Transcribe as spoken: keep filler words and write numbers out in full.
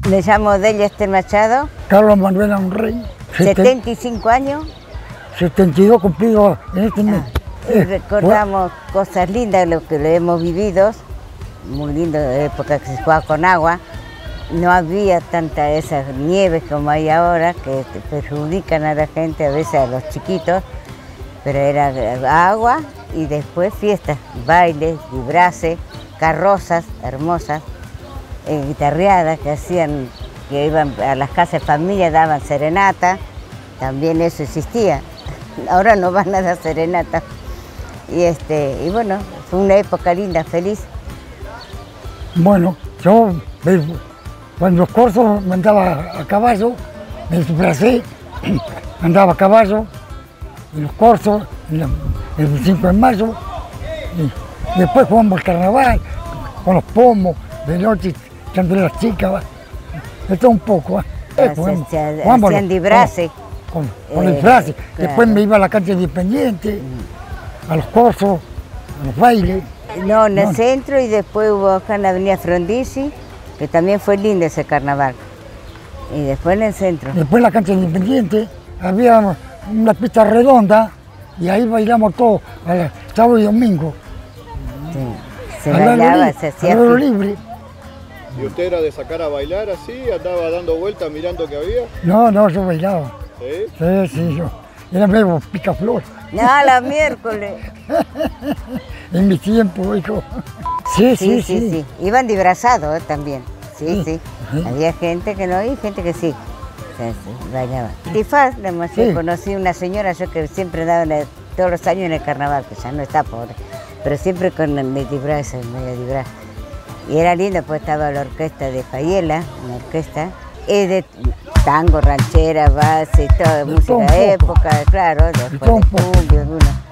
Me llamo Delia Esther Machado. Carlos Manuel Rey. setenta y cinco años. setenta y dos cumplidos en este mes. Ah, y recordamos eh, cosas lindas, lo que lo hemos vivido. Muy lindo, época que se jugaba con agua. No había tanta esas nieves como hay ahora, que perjudican a la gente, a veces a los chiquitos. Pero era agua y después fiestas, bailes, disfraces, carrozas hermosas, eh, guitarreadas que hacían, que iban a las casas de familia, daban serenata, también eso existía. Ahora no van a dar serenata. Y, este, y bueno, fue una época linda, feliz. Bueno, yo cuando los corsos me andaba a caballo, me disfracé, andaba a caballo, en los corsos, en el veinticinco de mayo, y después jugamos el carnaval, con los pomos, de noche, echando las chicas, de todo un poco. ¿eh? Jugamos, se, jugamos hacían disfraces. Con, con eh, disfraces. Claro. Después me iba a la cancha Independiente, a los corsos, a los bailes. No, en el no. centro, y después hubo acá en la avenida Frondizi, que también fue lindo ese carnaval. Y después en el centro. Después en la cancha Independiente había una pista redonda y ahí bailamos todos, sábado y domingo. Sí, se bailaba, se hacía libre. ¿Y usted era de sacar a bailar así? ¿Andaba dando vueltas mirando qué había? No, no, yo bailaba. ¿Sí? Sí, sí, yo. Era medio picaflor. No, la miércoles. En mi tiempo, hijo. Sí, sí, sí. sí, sí. Iban disfrazados ¿eh? también. Sí, sí, sí. Sí. Había gente que no, y gente que sí. Sí, sí, bailaban. Tifaz, sí. Conocí una señora yo que siempre daba el, todos los años en el carnaval, que ya no está pobre, pero siempre con el disfraz, el medio disfraz. Y era lindo, pues estaba la orquesta de Fayela, una orquesta, y de tango, ranchera, base, toda música de época, claro, después de cumbia, alguna.